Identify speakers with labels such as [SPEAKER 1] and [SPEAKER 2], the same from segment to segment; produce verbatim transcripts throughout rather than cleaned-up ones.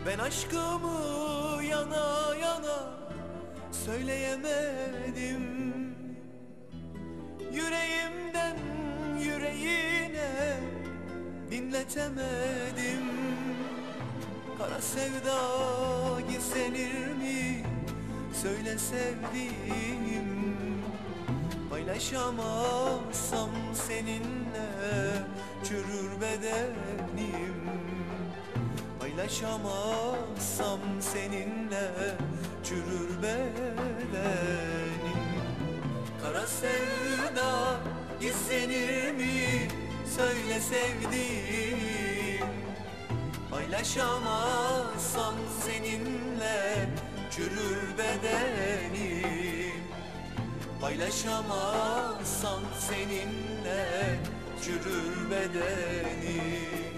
[SPEAKER 1] Ben aşkımı yana yana söyleyemedim. Yüreğimden yüreğine dinletemedim. Kara sevda gizlenir mi? Söyle sevdiğim. Paylaşamazsam seninle çürür bedenim. Paylaşamazsam seninle çürür bedenim. Kara sevda gizlenir mi? Söyle sevdiğim. Paylaşamazsam seninle çürür bedenim. Paylaşamazsam seninle çürür bedenim.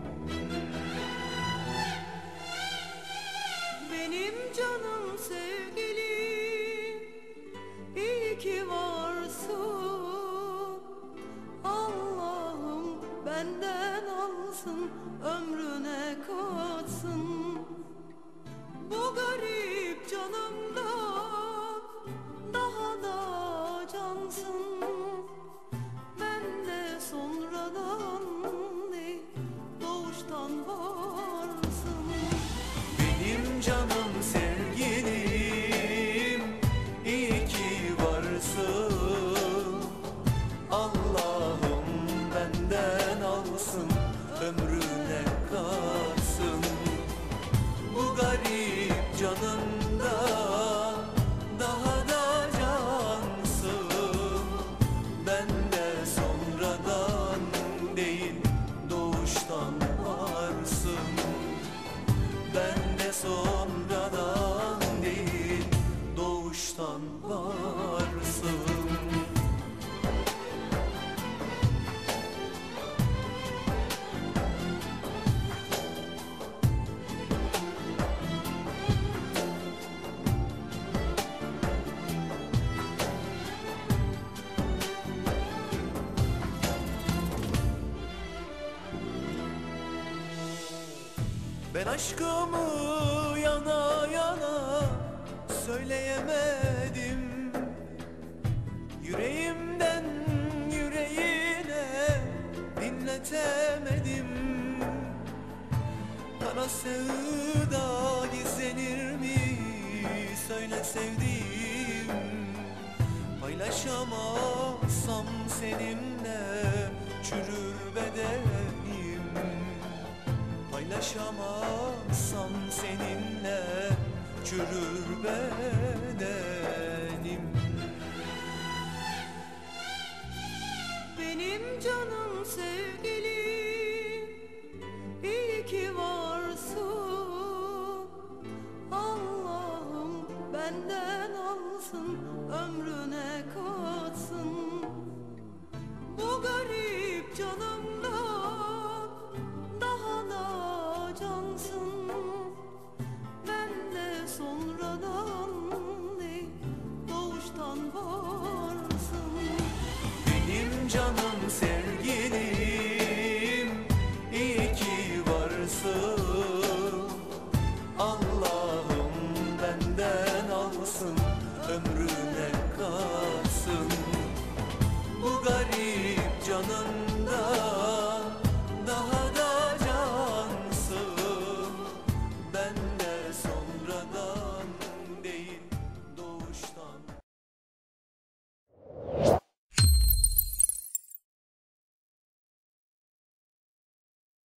[SPEAKER 2] Benim canım sevgilim, iyi ki varsın. Allah'ım benden alsın, ömrüne katsın. Bu garip canımdan daha da cansın. Ben de sonradan değil, doğuştan varsın.
[SPEAKER 1] Benim canım sevgilim, iyi ki varsın. Allah'ım benden alsın, ömrüne katsın. Bu garip canımda daha da cansın. Ben de sonradan değil, doğuştan varsın. Ben de sonradan değil, doğuştan varsın. Ben aşkımı yana yana söyleyemedim. Yüreğimden yüreğine dinletemedim. Kara sevda gizlenir mi? Söyle sevdiğim. Paylaşamazsam seninle çürür bedenim. Paylaşamazsam seninle çürür bedenim.
[SPEAKER 2] Benim canım sevgilim, iyi ki varsın. Allah'ım benden alsın, ömrüne katsın. Bu garip canımdan daha da cansın. Ben de sonradan değil, doğuştan var.